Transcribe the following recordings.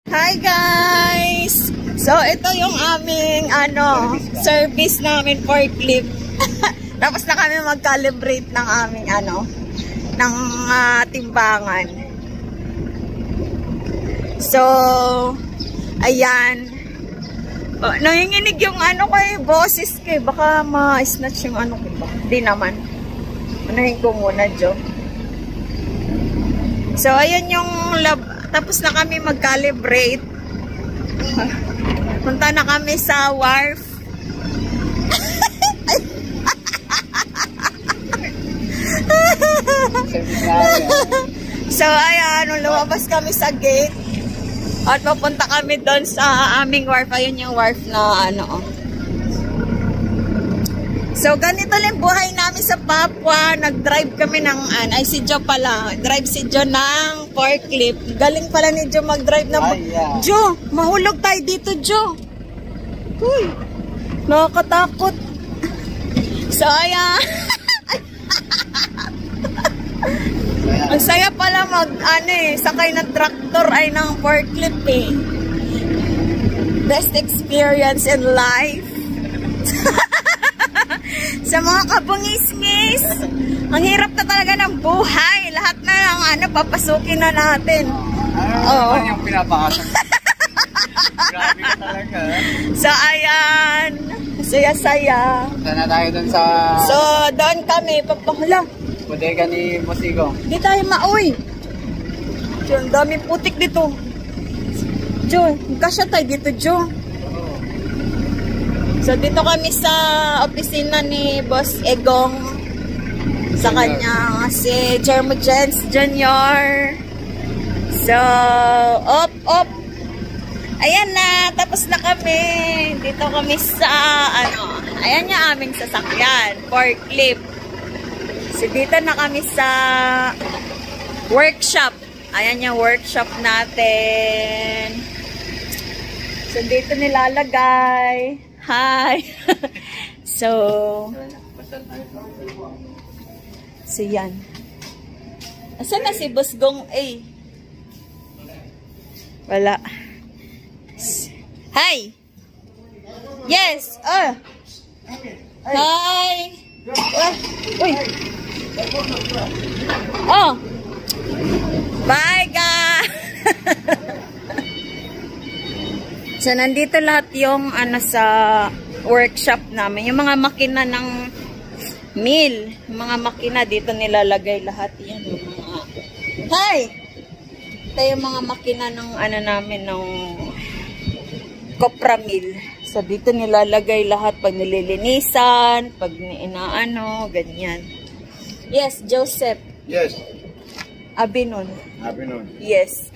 Hi guys! So ito yung aming service namin for clip. Tapos na kami mag-calibrate ng aming ng timbangan. So ayan. Nanginginig yung boses ko. Baka ma-snatch yung ko ba? Di naman. Unahin ko muna, Jo. So ayan yung tapos na kami mag-calibrate. Punta na kami sa wharf. So ayan, lumabas kami sa gate. At papunta kami doon sa aming wharf. Ayun yung wharf na So ganito lang buhay namin sa Papua. Nag-drive kami ng si Jo pala. Drive si Jo ng forklift. Galing pala ni Jo mag-drive ng Jo, mahulog tayo dito, Jo. Uy, nakakatakot. So ayan. Ang saya pala sakay ng traktor ay ng forklift eh. Best experience in life. Sa mga kabungis-ngis, ang hirap na talaga ng buhay. Lahat na lang papasukin na natin. Oo. Ano yung pinapakasal? Grabe ka talaga. So ayan, saya-saya. Sana tayo dun sa... So doon kami, papahala. Bodega ni Mosigo. Hindi tayo mauwi. Ang daming putik dito. Jo, kasya tayo dito, Jo. So dito kami sa opisina ni Boss Egong. Sa kanya si Jermo Jens Jr. So, op. Ayan na, tapos na kami. Dito kami sa ayan yung aming sasakyan, forklift. So dito na kami sa workshop. Ayan yung workshop natin. So dito nilalagay. Hi! So yan. Asan na si Boss Gong A? Wala. Hi! Yes! Hi! Uy! Oh! Bye, guys! So, nandito lahat yung sa workshop namin. Yung mga makina ng mill. Yung mga makina dito nilalagay lahat. Yan yung mga... Hi! Ito yung mga makina ng namin ng Copra Mill. So, dito nilalagay lahat pag nililinisan, pag ganyan. Yes, Joseph. Yes. Abinon. Yes.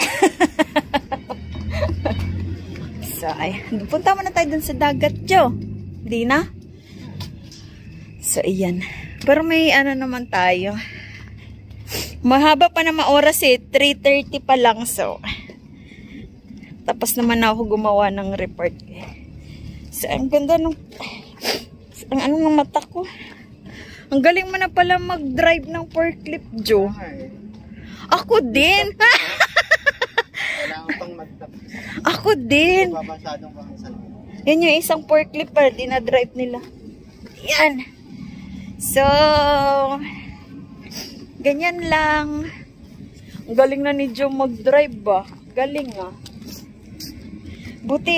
So, punta mo na tayo dun sa dagat, Jo. Di na? So, ayan. Pero may naman tayo. Mahaba pa naman oras 3:30 pa lang. So, tapos naman ako gumawa ng report. So, ang ganda ng... ng mata ko. Ang galing mo na pala mag-drive ng forklift, Jo. Ako din. Ako din. Yan yung isang forklift pa dinadrive nila. Yan. So, ganyan lang. Ang galing na ni Jo mag-drive ba? Galing Buti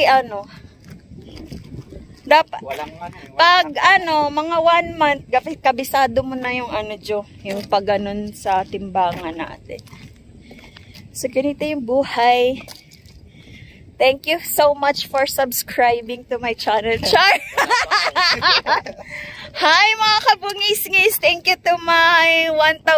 dapat pag mga 1 month kabisado mo na yung Jo, yung pag sa timbangan natin. So ganito yung buhay. Thank you so much for subscribing to my channel. Char! Hi mga kabungis-ngis! Thank you to my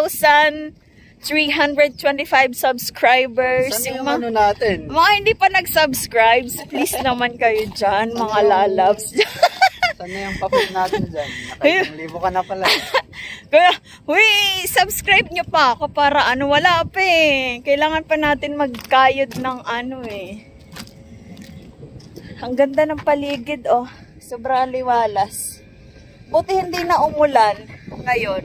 1,325 subscribers. Saan yung natin? Mga hindi pa nag-subscribe, please naman kayo dyan, mga lalabs. Saan na yung papel natin dyan? Nakalibo ka na pala. Kaya, subscribe nyo pa ako para wala pa Kailangan pa natin magkayod ng Ang ganda ng paligid, Sobrang liwalas. Buti hindi na umulan ngayon.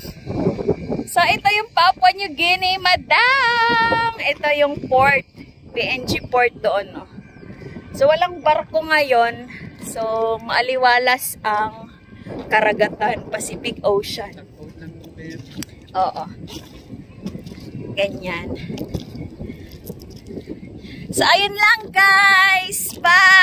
So, ito yung Papua New Guinea, madam! Ito yung port. PNG port doon, no? So, walang barko ngayon. So, maaliwalas ang karagatan, Pacific Ocean. Oo. Ganyan. So, ayun lang, guys. Bye!